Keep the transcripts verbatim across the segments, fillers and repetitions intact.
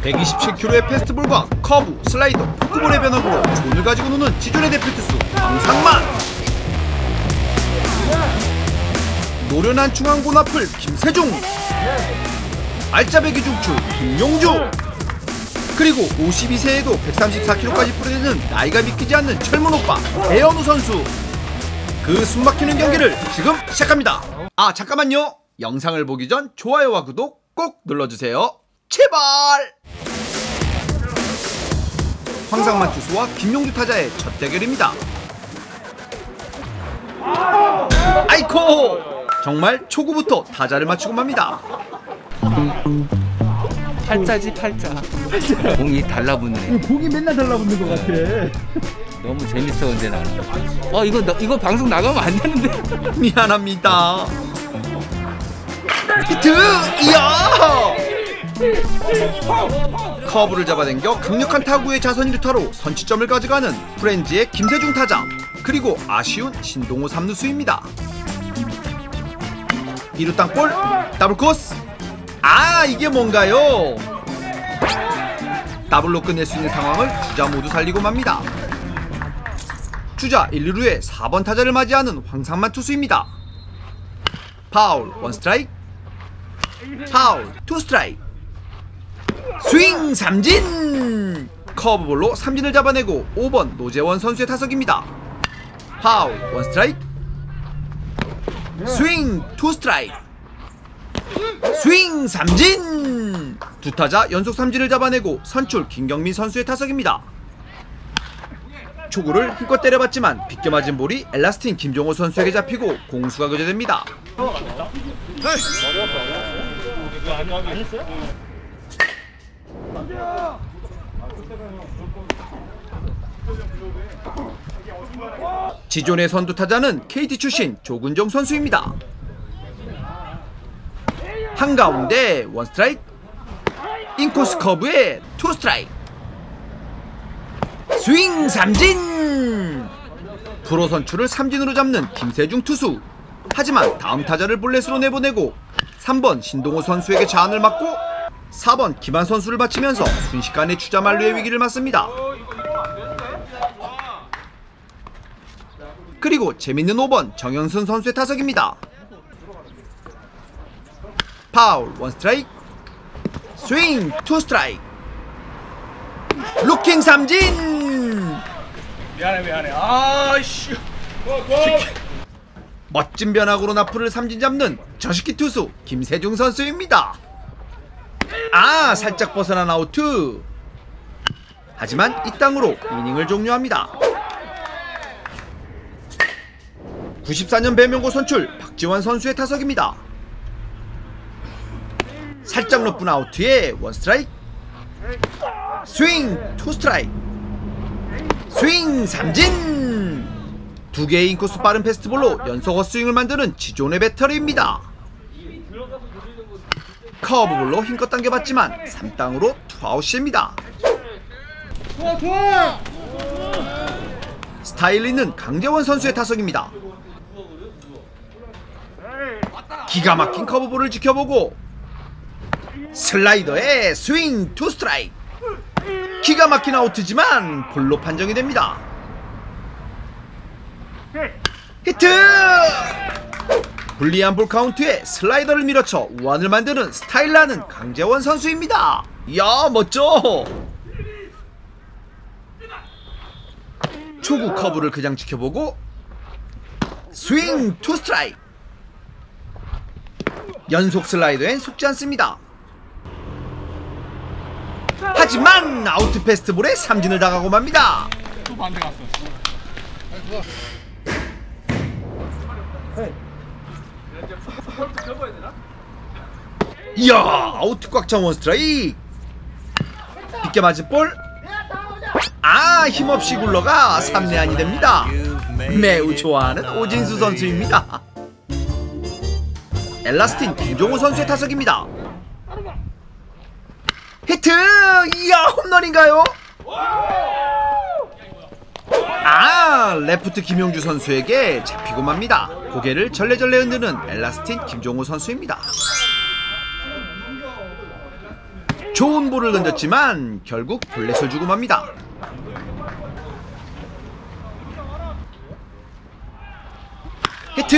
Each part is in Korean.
백이십칠 킬로그램의 패스트볼과 커브, 슬라이더, 포크볼의 변화구로 존을 가지고 노는 지존의 대표 투수 황상만. 노련한 중앙본 앞을 김세중, 알짜배기 중추 김용주, 그리고 오십이 세에도 백삼십사 킬로그램까지 뿌려대는 나이가 믿기지 않는 철문 오빠 배현우 선수. 그 숨막히는 경기를 지금 시작합니다. 아 잠깐만요. 영상을 보기 전 좋아요와 구독 꼭 눌러주세요. 제발! 황상만 투수와 김용주 타자의 첫 대결입니다. 아이코! 정말 초구부터 타자를 맞추고 맙니다. 팔자지 팔자. 공이 달라붙네. 공이 맨날 달라붙는 것 같아. 너무 재밌어 근데 나는. 어 이거 너, 이거 방송 나가면 안 되는데. 미안합니다. 히트! 이야! 커브를 잡아당겨 강력한 타구의 자선 일 루타로 선취점을 가져가는 프렌즈의 김세중 타자, 그리고 아쉬운 신동호 삼 루수입니다. 이 루 땅볼 더블 코스. 아 이게 뭔가요? 더블로 끝낼 수 있는 상황을 주자 모두 살리고 맙니다. 주자 일, 이 루에 사 번 타자를 맞이하는 황상만 투수입니다. 파울 원 스트라이크, 파울 투 스트라이크, 스윙 삼진! 커브볼로 삼진을 잡아내고 오 번 노재원 선수의 타석입니다. 파울 원 스트라이크, 스윙 투 스트라이크, 스윙 삼진! 두 타자 연속 삼진을 잡아내고 선출 김경민 선수의 타석입니다. 초구를 힘껏 때려봤지만 빗겨 맞은 볼이 엘라스틴 김종호 선수에게 잡히고 공수가 교체됩니다. 지존의 선두 타자는 케이티 출신 조근종 선수입니다. 한가운데 원 스트라이크, 인코스 커브에 투 스트라이크, 스윙 삼진! 프로 선출을 삼진으로 잡는 김세중 투수. 하지만 다음 타자를 볼넷으로 내보내고 삼 번 신동호 선수에게 자안을 맞고 사 번 김한 선수를 바치면서 순식간에 주자 만루의 위기를 맞습니다. 그리고 재밌는 오 번 정현선 선수의 타석입니다. 파울 원 스트라이크, 스윙 투 스트라이크, 루킹 삼진! 미안해 미안해. 아이씨. 멋진 변화구로 나풀을 삼진 잡는 저식기 투수 김세중 선수입니다. 아 살짝 벗어난 아우트. 하지만 이 땅으로 이닝을 종료합니다. 구십사 년 배명고 선출 박지원 선수의 타석입니다. 살짝 높은 아우트에 원 스트라이크, 스윙 투 스트라이크, 스윙 삼진! 두 개의 인코스 빠른 패스트볼로 연속 헛스윙을 만드는 지존의 배터리입니다. 커브볼로 힘껏 당겨봤지만 삼 땅으로 투아웃입니다. 좋아 좋아. 스타일 있는 강재원 선수의 타석입니다. 기가 막힌 커브볼을 지켜보고 슬라이더에 스윙 투 스트라이크. 기가 막힌 아우트지만 볼로 판정이 됩니다. 히트! 불리한 볼 카운트에 슬라이더를 밀어쳐 우완을 만드는 스타일 나는 강재원 선수입니다. 이야 멋져! 초구 커브를 그냥 지켜보고 스윙 투 스트라이크. 연속 슬라이더엔 속지 않습니다. 하지만 아우트 패스트볼에 삼진을 당하고 맙니다. 또 반대 갔어. 이야 아우트 꽉 찬 원 스트라이크. 빗겨 맞은 볼. 아 힘없이 굴러가 삼 내안이 됩니다. 매우 좋아하는 오진수 선수입니다. 엘라스틴 김종호 선수의 타석입니다. 히트! 이야 홈런인가요? 아 레프트 김용주 선수에게 잡히고 맙니다. 고개를 절레절레 흔드는 엘라스틴 김종호 선수입니다. 좋은 볼을 던졌지만 결국 볼넷을 주고 맙니다. 히트!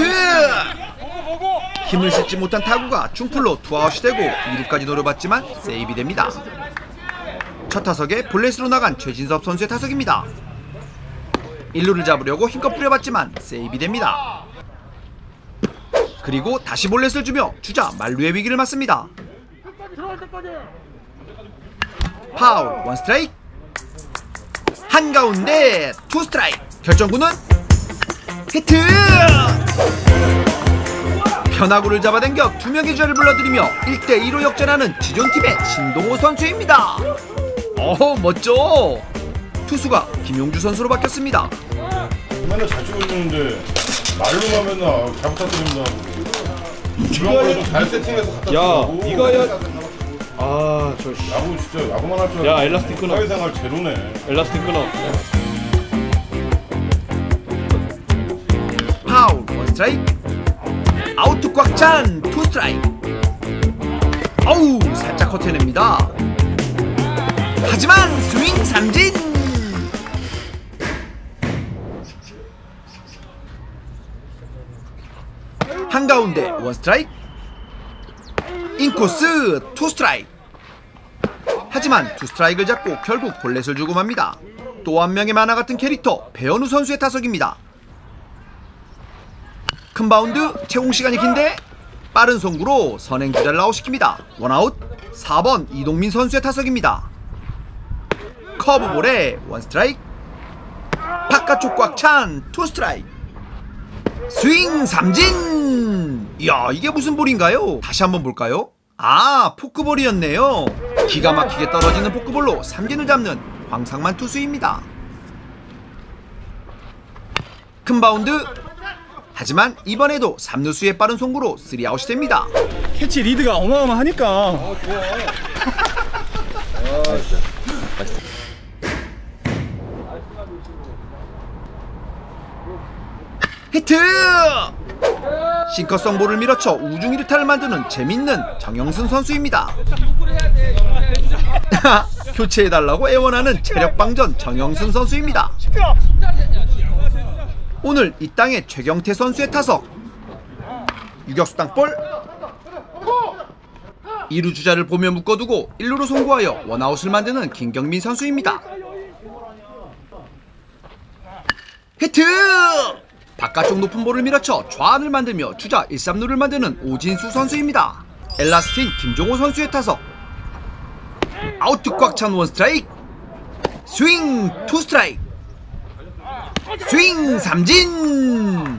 힘을 싣지 못한 타구가 중풀로 투아웃이 되고 이 루까지 노려봤지만 세이브이 됩니다. 첫 타석에 볼넷으로 나간 최진섭 선수의 타석입니다. 일 루를 잡으려고 힘껏 뿌려봤지만 세이브이 됩니다. 그리고 다시 볼넷을 주며 주자 만루의 위기를 맞습니다. 파울, 원 스트라이크. 한가운데 투 스트라이크. 결정구는 히트! 변화구를 잡아당겨 두 명의 주자를 불러들이며 일 대 이로 역전하는 지존팀의 신동호 선수입니다. 어허, 멋져. 투수가 김용주 선수로 바뀌었습니다. 맨날 잘 치고 있는데 말로만 맨날 잘 부탁드립니다. 이거 좀 잘 세팅해서 갖다 주고. 야, 이거야. 아, 저 야구 진짜 야구만 할 줄 알고. 야, 엘라스틱 끊어. 사회생활 제로네. 엘라스틱 끊어. 파울, 원 스트라이크. 아웃 꽉 찬 투 스트라이크. 어우, 살짝 커트냅니다. 하지만 스윙 삼진. 한가운데 원 스트라이크. 인코스 투 스트라이크. 하지만 투 스트라이크를 잡고 결국 볼넷을 주고 맙니다. 또 한 명의 만화 같은 캐릭터 배현우 선수의 타석입니다. 큰 바운드, 채공 시간이 긴데 빠른 송구로 선행주자를 아웃시킵니다. 원아웃. 사 번 이동민 선수의 타석입니다. 커브볼에 원 스트라이크. 바깥쪽 꽉 찬 투 스트라이크. 스윙 삼진. 이야, 이게 무슨 볼인가요? 다시 한번 볼까요? 아, 포크볼이었네요. 기가 막히게 떨어지는 포크볼로 삼진을 잡는 황상만 투수입니다. 큰 바운드. 하지만 이번에도 삼 루수의 빠른 송구로 쓰리 아웃이 됩니다. 캐치 리드가 어마어마하니까. 어, 좋아. 아, 진짜. 맛있어. 히트! 싱커성 볼을 밀어쳐 우중 일 루타를 만드는 재밌는 정영순 선수입니다. 교체해달라고 애원하는 체력방전 정영순 선수입니다. 오늘 이 땅의 최경태 선수의 타석. 유격수 땅볼. 이 루 주자를 보며 묶어두고 일 루로 송구하여 원아웃을 만드는 김경민 선수입니다. 히트! 바깥쪽 높은 볼을 밀어쳐 좌안을 만들며 주자 일, 삼 루를 만드는 오진수 선수입니다. 엘라스틴 김종호 선수의 타석. 아웃 꽉 찬 원 스트라이크. 스윙 투 스트라이크. 스윙 삼진.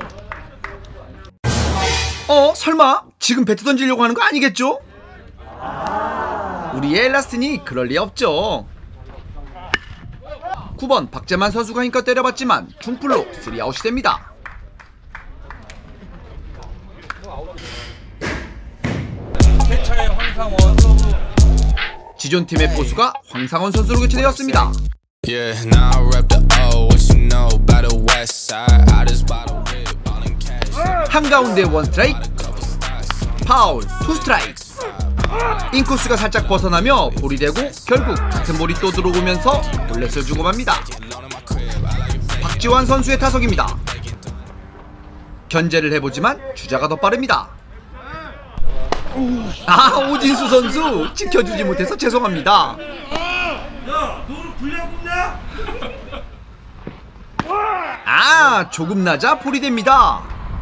어? 설마 지금 배트 던지려고 하는 거 아니겠죠? 우리의 엘라스틴이 그럴 리 없죠. 구 번 박재만 선수가 힘껏 때려봤지만 중풀로 쓰리 아웃이 됩니다. 캐쳐의 황상원. 지존팀의 포수가 황상원 선수로 교체되었습니다. Yeah, now I rep the O. What you know about the west side? I just bought a whip, all in cash. 한가운데 원 스트라이크. 파울 투 스트라이크. 인코스가 살짝 벗어나며 볼이 되고 결국 같은 볼이 또 들어오면서 볼넷을 주고 맙니다. 박지환 선수의 타석입니다. 견제를 해보지만 주자가 더 빠릅니다. 아, 오진수 선수 지켜주지 못해서 죄송합니다. 아, 조금 낮아 볼이 됩니다.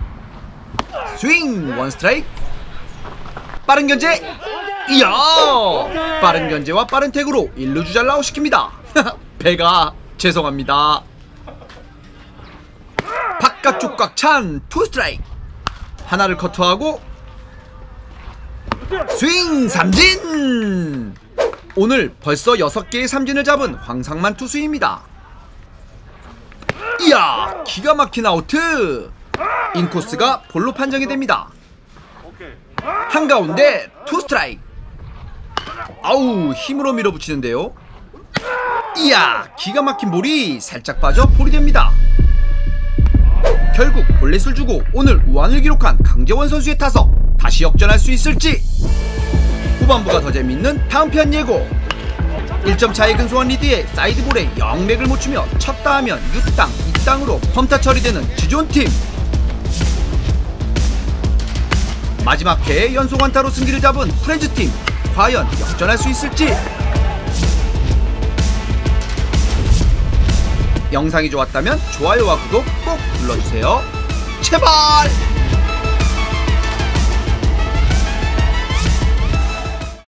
스윙 원 스트라이크. 빠른 견제. 이야, 빠른 견제와 빠른 태그로 일 루 주자를 아웃시킵니다. 배가 죄송합니다. 바깥쪽 꽉 찬 투 스트라이크. 하나를 커트하고 스윙 삼진. 오늘 벌써 여섯 개의 삼진을 잡은 황상만 투수입니다. 이야, 기가 막힌 아우트. 인코스가 볼로 판정이 됩니다. 한가운데 투 스트라이크. 아우, 힘으로 밀어붙이는데요. 이야, 기가 막힌 볼이 살짝 빠져 볼이 됩니다. 결국 볼넷을 주고 오늘 우완을 기록한 강재원 선수의 타석. 다시 역전할 수 있을지. 후반부가 더 재밌는 다음 편 예고. 일 점 차에 근소한 리드에 사이드볼에 영맥을 못 추며 쳤다 하면 육 당, 이 당으로 펌타 처리되는 지존팀. 마지막 회에 연속 안타로 승기를 잡은 프렌즈팀. 과연 역전할 수 있을지. 영상이 좋았다면 좋아요와 구독 꼭 눌러주세요. 제발!